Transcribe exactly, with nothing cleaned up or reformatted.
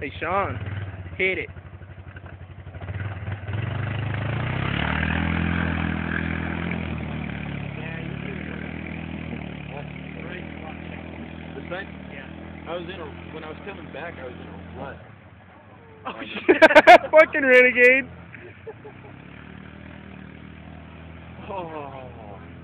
Hey, Sean, hit it. This thing? Yeah. I was in a, when I was coming back, I was in a rut. Oh, shit. Fucking renegade. Oh.